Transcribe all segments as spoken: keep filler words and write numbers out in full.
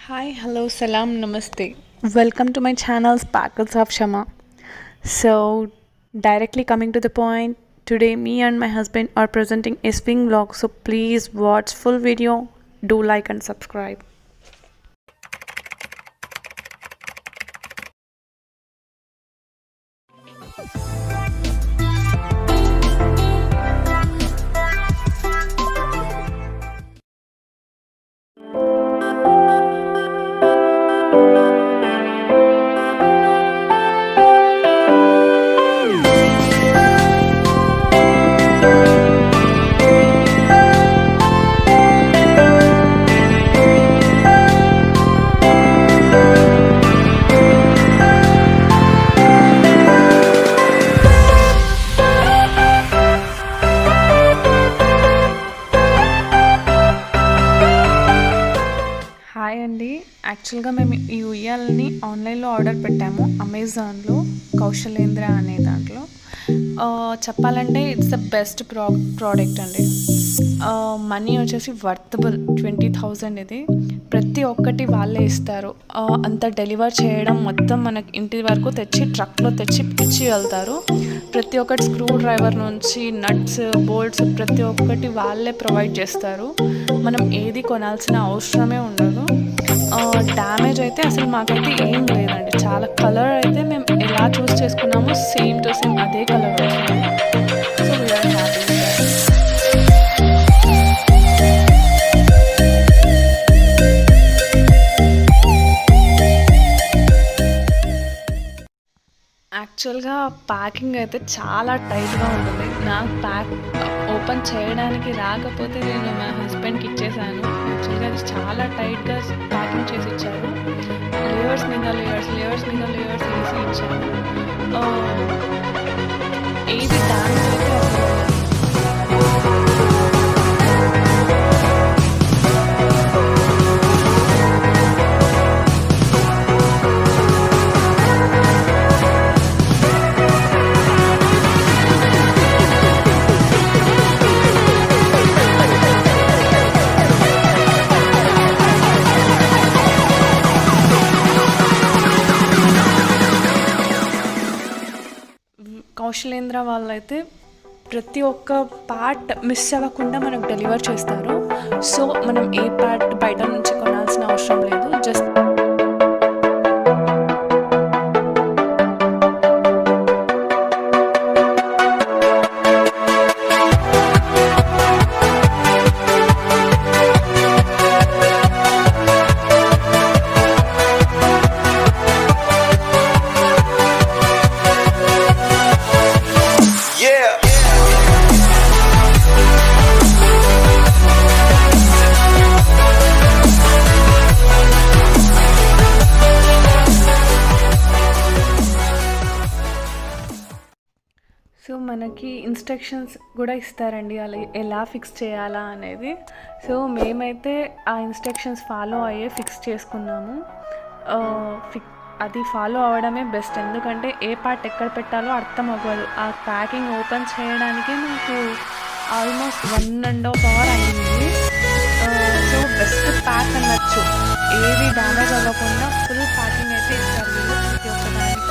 Hi, hello, salam, namaste. Welcome to my channel Sparkles of Shama. So, directly coming to the point, today me and my husband are presenting a swing vlog. So, please watch full video, do like and subscribe. Hi అండి, యాక్చువల్గా మేము ఈ ఉయ్యాలని ఆన్లైన్లో order పెట్టాము అమెజాన్లో, కౌశలేంద్ర అనే దాంట్లో. చెప్పాలంటే it's the best pro product అండి. మనీ వచ్చేసి వర్తబుల్, ట్వంటీ థౌజండ్ ఇది. ప్రతి ఒక్కటి వాళ్ళే ఇస్తారు. అంత డెలివర్ చేయడం మొత్తం మనకి ఇంటి వరకు తెచ్చి ట్రక్లో తెచ్చి ఇచ్చి వెళ్తారు. ప్రతి ఒక్కటి స్క్రూ డ్రైవర్ నుంచి నట్స్, బోల్ట్స్ ప్రతి ఒక్కటి వాళ్ళే ప్రొవైడ్ చేస్తారు. మనం ఏది కొనాల్సిన అవసరమే ఉండదు. డ్యామేజ్ అయితే అసలు మాకైతే ఏం లేదండి. చాలా కలర్ అయితే మేము ఎలా చూస్ చేసుకున్నామో సేమ్ టు సేమ్ అదే కలర్ వచ్చింది. So we are happy. యాక్చువల్గా ప్యాకింగ్ అయితే చాలా టైట్గా ఉంటుంది. నాకు ప్యాక్ ఓపెన్ చేయడానికి రాకపోతే నేను మా హస్బెండ్కి ఇచ్చేసాను. యాక్చువల్గా అది చాలా టైట్గా ప్యాకింగ్ చేసి ఇచ్చారు. లేయర్స్ మీద లేయర్స్ లేయర్స్ మీద లేయర్స్ వేసి ఇచ్చారు. ఏది డ్యామేజ్ అయితే అసలు కౌశలేంద్ర వాళ్ళైతే ప్రతి ఒక్క పార్ట్ మిస్ అవ్వకుండా మనకు డెలివర్ చేస్తారు. సో మనం ఏ పార్ట్ బయట నుంచి కొనాల్సిన అవసరం లేదు. జస్ట్ సో మనకి ఇన్స్ట్రక్షన్స్ కూడా ఇస్తారండి, అలా ఎలా ఫిక్స్ చేయాలా అనేది. సో మేమైతే ఆ ఇన్స్ట్రక్షన్స్ ఫాలో అయ్యే ఫిక్స్ చేసుకున్నాము. ఫిక్ అది ఫాలో అవ్వడమే బెస్ట్. ఎందుకంటే ఏ పార్ట్ ఎక్కడ పెట్టాలో అర్థం అవ్వదు. ఆ ప్యాకింగ్ ఓపెన్ చేయడానికి నాకు almost one and half hour అయింది. సో బెస్ట్ ప్యాక్ అనొచ్చు. ఏది డ్యామేజ్ అవ్వకుండా ఫుల్ ప్యాకింగ్ అయితే ఇస్తారు వీళ్ళు ప్రతి ఒక్కదానికి.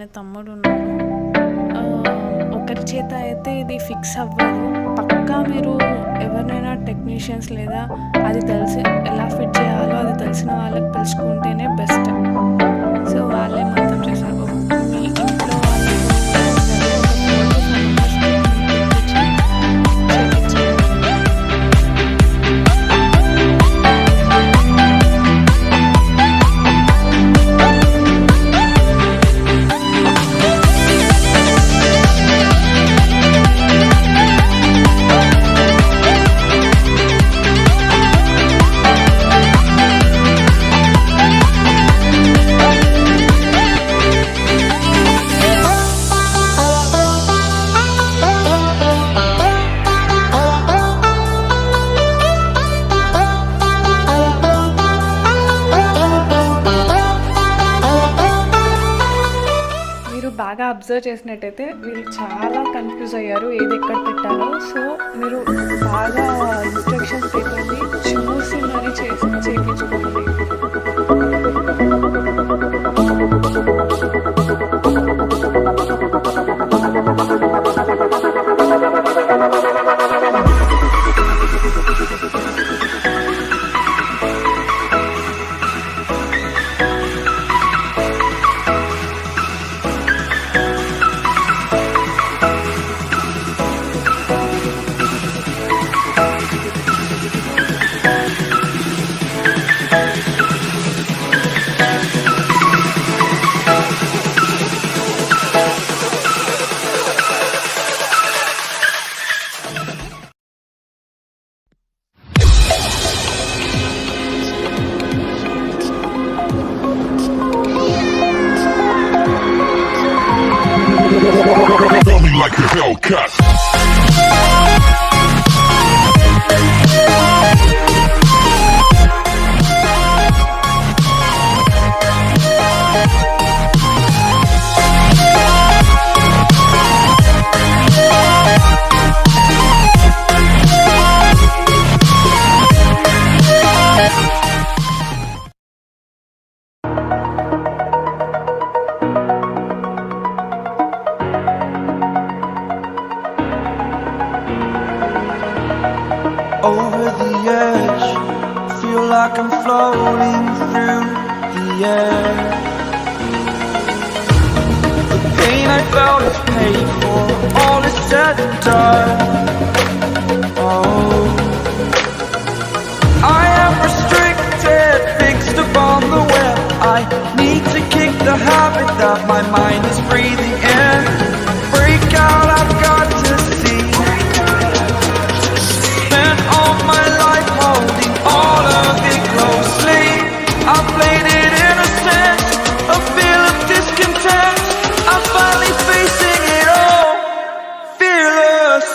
అనే తమ్ముడు ఉన్నాడు. ఒకరి చేత అయితే ఇది ఫిక్స్ అవ్వదు. పక్కా మీరు ఎవరినైనా టెక్నీషియన్స్ లేదా అది తెలిసి ఎలా ఫిట్ చేయాలో అది తెలిసిన వాళ్ళకి పిలుచుకుంటేనే బెస్ట్. సో వాళ్ళే మొత్తం చేశారు. మీ ఇంట్లో బాగా అబ్జర్వ్ చేసినట్టయితే వీళ్ళు చాలా కన్ఫ్యూజ్ అయ్యారు ఏది ఎక్కడ పెట్టాలో. సో మీరు బాగా ఇన్స్ట్రక్షన్స్ పేపర్ని చూసి మరీ చేసి చేయించుకోవాలి. Like a Hellcat. Over the edge, feel like I'm floating through the air. The pain I felt is paid for, all is said and done. Oh, I am restricted, fixed upon the web. I need to kick the habit that my mind is breathing in. Break out, I've got to see. My life holding all of it closely. I played it innocent, a feel of discontent. I'm finally facing it all, fearless.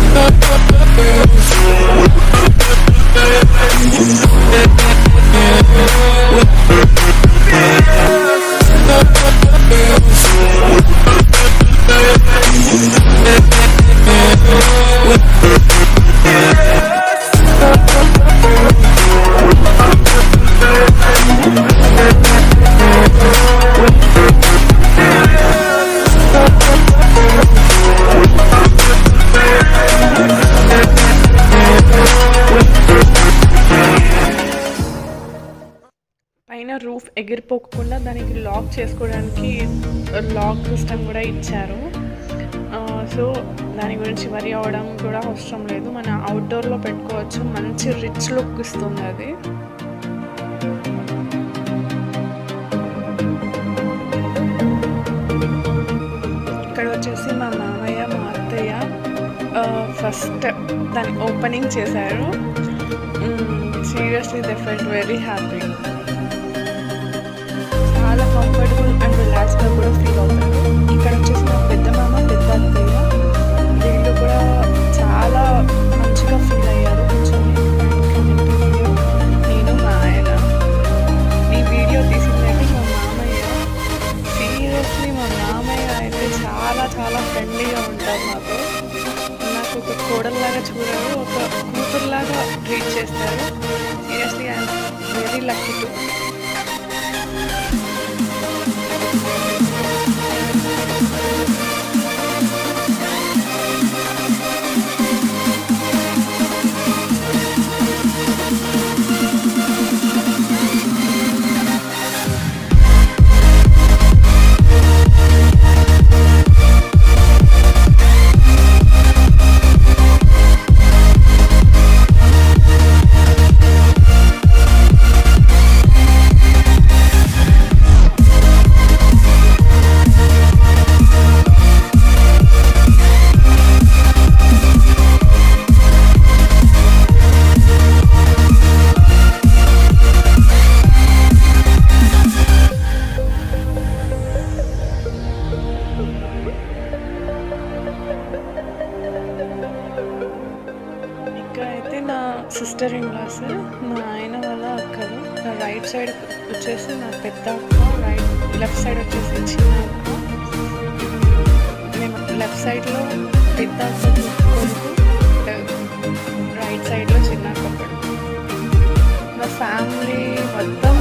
పైన roof ఎగిరిపోకుండా దానికి lock చేసుకోవడానికి lock system కూడా ఇచ్చారు. So దాని గురించి వరి అవ్వడం కూడా అవసరం లేదు. మన అవుట్డోర్లో పెట్టుకోవచ్చు. మంచి రిచ్ లుక్ ఇస్తుంది అది. ఇక్కడ వచ్చేసి మా మామయ్య మా అత్తయ్య ఫస్ట్ దాన్ని ఓపెనింగ్ చేశారు. Seriously they felt very happy. చాలా కంఫర్టబుల్ అండ్ రిలాక్స్గా కూడా ఫీల్ అవుతారు. ఇక్కడ వచ్చేసి మా పెద్ద మామ పెద్ద అత్తయ్య వీళ్ళు కూడా చాలా మంచిగా ఫీల్ అయ్యారు కూర్చొని. నేను మా ఆయన ఈ వీడియో తీసిందంటే మా మామయ్య. సీరియస్లీ మా మామయ్య అయితే చాలా చాలా ఫ్రెండ్లీగా ఉంటారు మాతో. నాకు ఒక కోడల్లాగా చూడరు, ఒక కూతురులాగా ట్రీట్ చేస్తారు. Seriously I'm very lucky to. Right side వచ్చేసి నా పెద్ద అక్క, రైట్ లెఫ్ట్ సైడ్ వచ్చేసి చిన్న అక్క. మేము లెఫ్ట్ సైడ్లో పెద్ద అక్క కొడుకు, రైట్ సైడ్లో చిన్న అక్క కొడుకు. మా ఫ్యామిలీ మొత్తం